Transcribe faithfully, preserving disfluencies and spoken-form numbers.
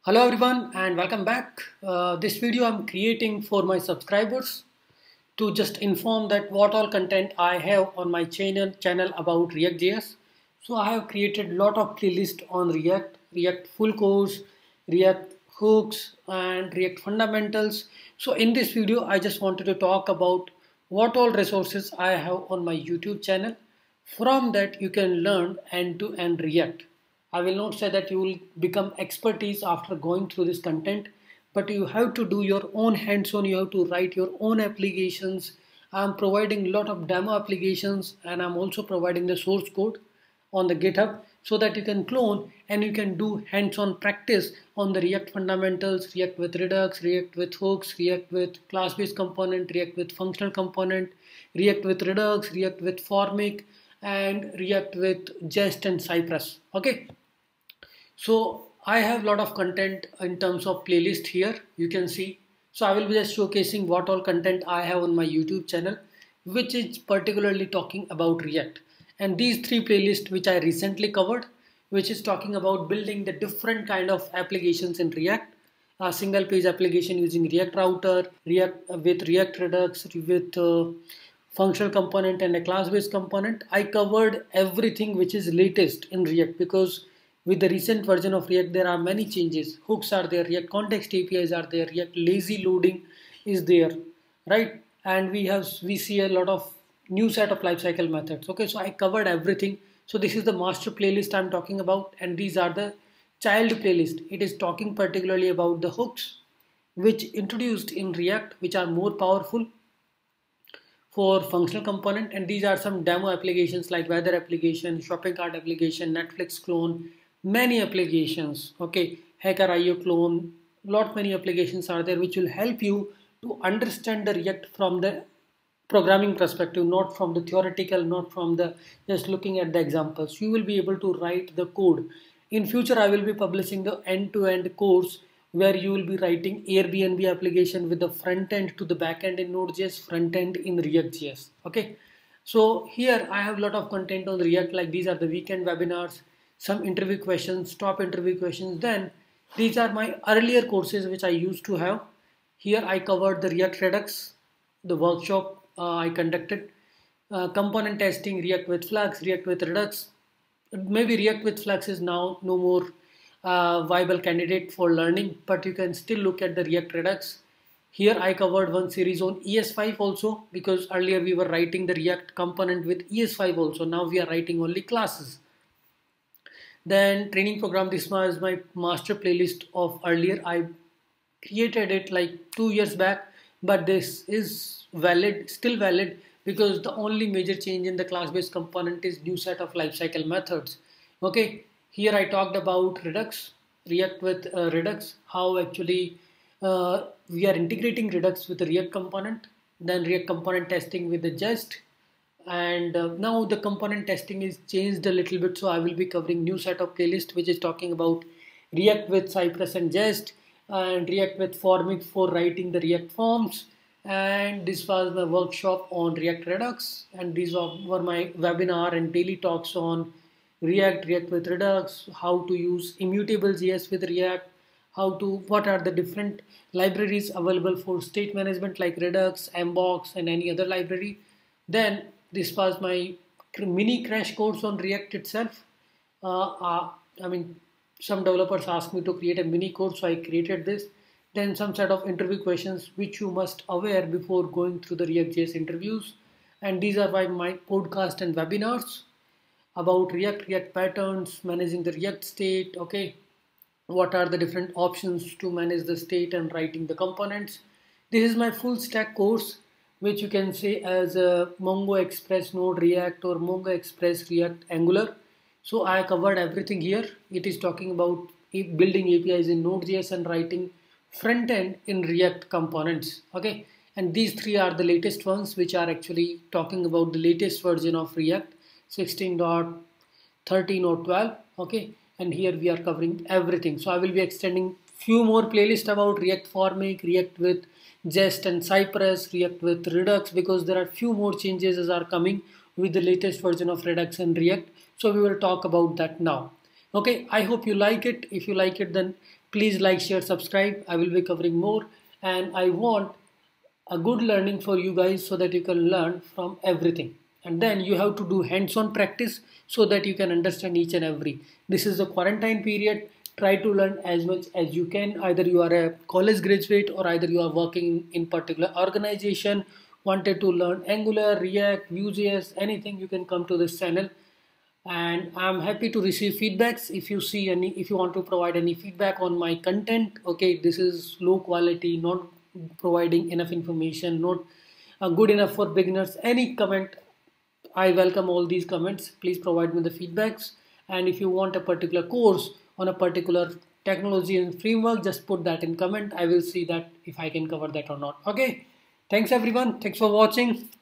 Hello everyone and welcome back. Uh, this video I'm creating for my subscribers to just inform that what all content I have on my channel channel about React.js. So I have created lot of playlist on React, React full course, React hooks and React fundamentals. So in this video I just wanted to talk about what all resources I have on my YouTube channel. From that you can learn end-to-end React. I will not say that you will become expertise after going through this content, but you have to do your own hands-on, you have to write your own applications. I'm providing a lot of demo applications and I'm also providing the source code on the GitHub so that you can clone and you can do hands-on practice on the React fundamentals, React with Redux, React with hooks, React with class-based component, React with functional component, React with Redux, React with Formic, and React with Jest and Cypress. Okay. So I have a lot of content in terms of playlist here, you can see. So I will be just showcasing what all content I have on my YouTube channel, which is particularly talking about React. And these three playlists which I recently covered, which is talking about building the different kind of applications in React. A single page application using React Router, React uh, with React Redux, with uh, functional component and a class-based component. I covered everything which is latest in React because with the recent version of React, there are many changes. Hooks are there, React context A P Is are there, React lazy loading is there, right? And we have we see a lot of new set of lifecycle methods. Okay, so I covered everything. So this is the master playlist I'm talking about, and these are the child playlist. It is talking particularly about the hooks, which introduced in React, which are more powerful for functional component, and these are some demo applications like weather application, shopping cart application, Netflix clone, many applications. Okay, hacker io clone, lot many applications are there which will help you to understand the React from the programming perspective, not from the theoretical, not from the just looking at the examples. You will be able to write the code. In future I will be publishing the end-to-end course where you will be writing Airbnb application with the front end to the back end in Node.js, front end in React.js. Okay, so here I have a lot of content on React, like these are the weekend webinars, some interview questions, top interview questions. Then these are my earlier courses which I used to have. Here I covered the React Redux, the workshop uh, I conducted, uh, component testing, React with Flux, React with Redux. Maybe React with Flux is now no more uh, viable candidate for learning, but you can still look at the React Redux. Here I covered one series on E S five also, because earlier we were writing the React component with E S five also. Now we are writing only classes. Then training program, this was my master playlist of earlier. I created it like two years back, but this is valid, still valid, because the only major change in the class-based component is new set of lifecycle methods. Okay, here I talked about Redux, React with uh, Redux, how actually uh, we are integrating Redux with the React component, then React component testing with the Jest, and uh, now the component testing is changed a little bit, so I will be covering new set of playlist which is talking about React with Cypress and Jest, and React with Formic for writing the React forms. And this was my workshop on React Redux, and these were my webinar and daily talks on React, React with Redux, how to use immutable J S with React, how to, what are the different libraries available for state management like Redux, Mbox and any other library. Then this was my mini crash course on React itself. Uh, uh, I mean, some developers asked me to create a mini course, so I created this. Then some set of interview questions which you must aware before going through the React.js interviews. And these are my, my podcast and webinars about React, React patterns, managing the React state. Okay, what are the different options to manage the state and writing the components. This is my full stack course, which you can say as a Mongo Express Node React or Mongo Express React Angular. So I covered everything here. It is talking about building A P Is in Node.js and writing front end in React components. Okay, and these three are the latest ones which are actually talking about the latest version of React sixteen point thirteen or twelve. Okay, and here we are covering everything. So I will be extending few more playlists about React Formic, React with Jest and Cypress, React with Redux, because there are few more changes are coming with the latest version of Redux and React. So we will talk about that now. Okay, I hope you like it. If you like it, then please like, share, subscribe. I will be covering more, and I want a good learning for you guys so that you can learn from everything. And then you have to do hands-on practice so that you can understand each and every. This is the quarantine period. Try to learn as much as you can. Either you are a college graduate or either you are working in particular organization, wanted to learn Angular, React, Vue.js, anything, you can come to this channel. And I'm happy to receive feedbacks. If you see any, if you want to provide any feedback on my content, okay, this is low quality, not providing enough information, not uh, good enough for beginners, any comment, I welcome all these comments. Please provide me the feedbacks. And if you want a particular course on a particular technology and framework, just put that in comment. I will see that if I can cover that or not. Okay, thanks everyone, thanks for watching.